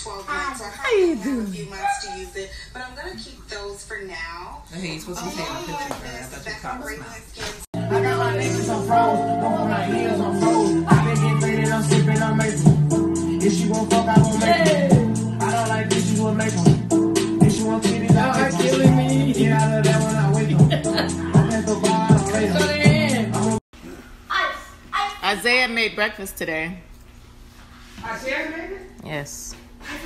12 months. So I have a few months to use it, but I'm gonna keep those for now. Okay, you're supposed to be taking a picture, girl. I thought you caught the smile. I got my necklace on froze, on my heels on froze. I been getting faded, I'm sipping on maple. If she won't fuck, I won't make it. I don't like this, you will make them. If she won't kitties, I like killing me. Get out of that when I wake up. I have to buy out later. Isaiah made breakfast today. Isaiah made it? Yes.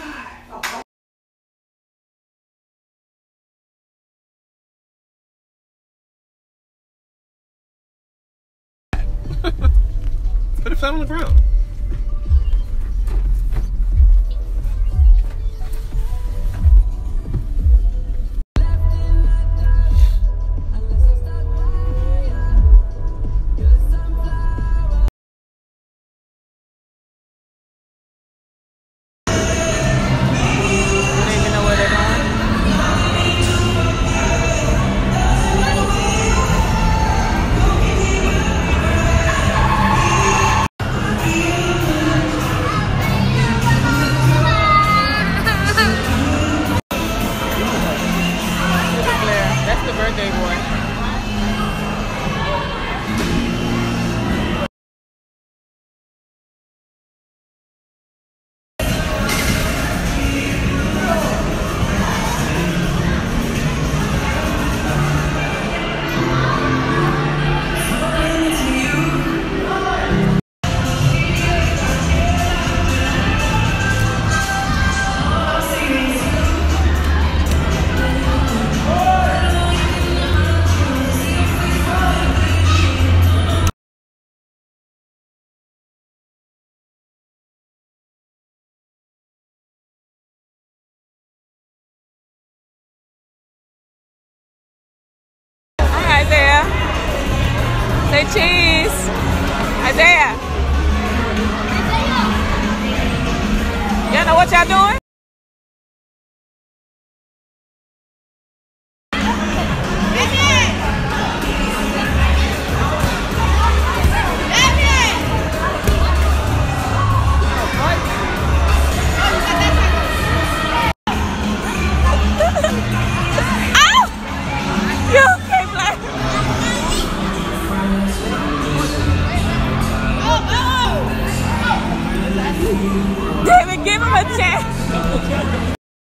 Put it flat on the ground. Isaiah. Say cheese. Isaiah. Y'all know what y'all doing? David, give him a chance.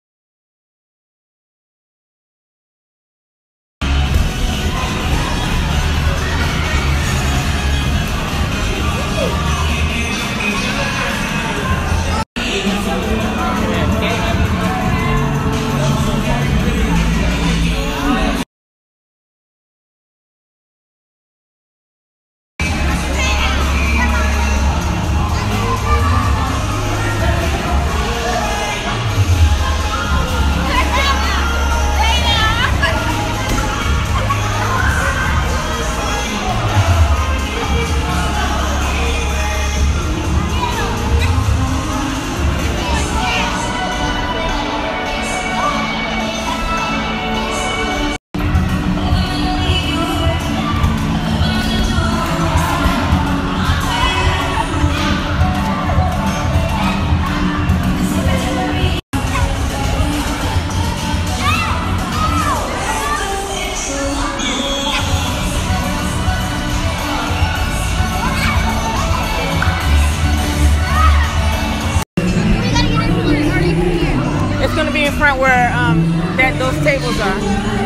In front where those tables are.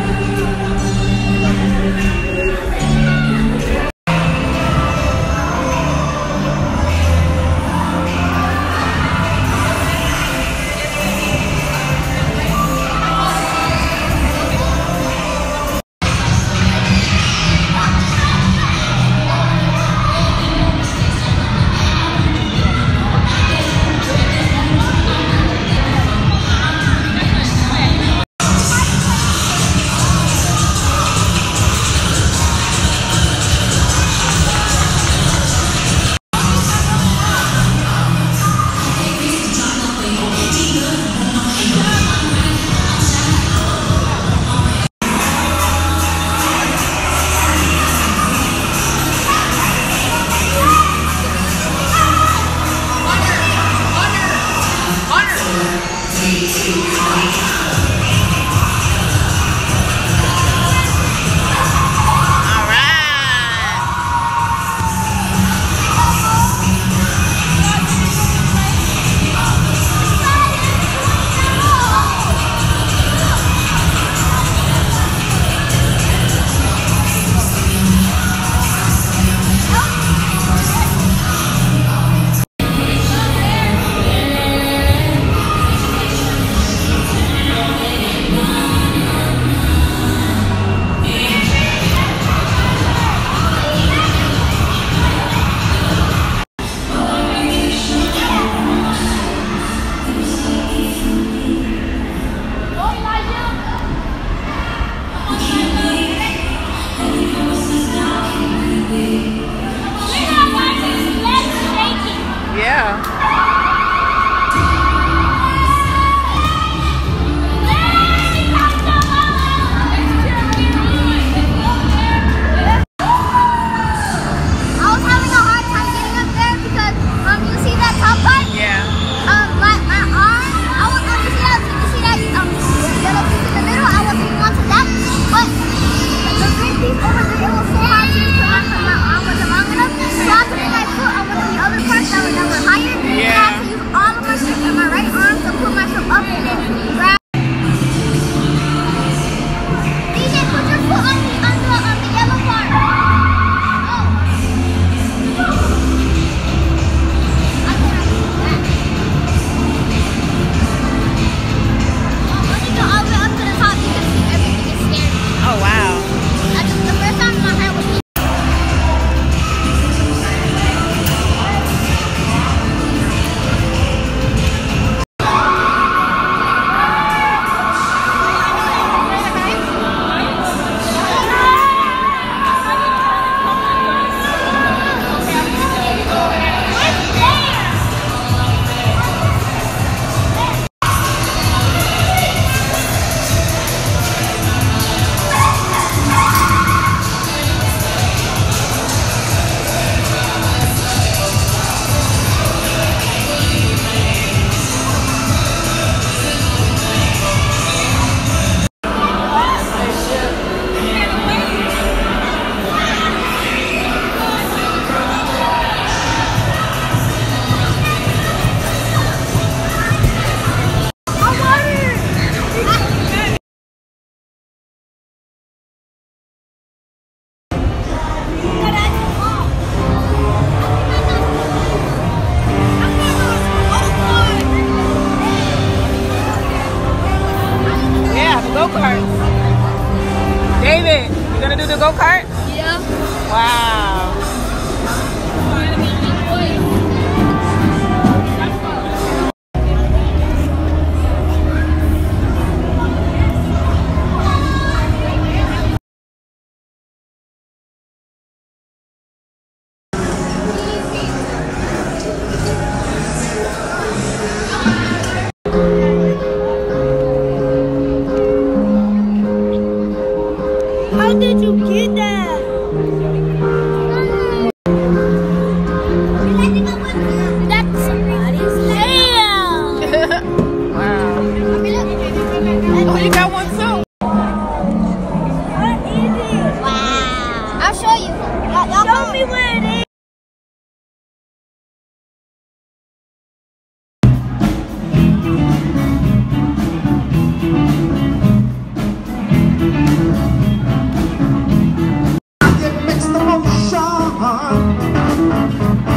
go-kart? Yeah. Wow. How did you get that? That's somebody's tail. Wow. Oh, you got one too. What is it? Wow. I'll show you. Show me where it is. It makes the motion.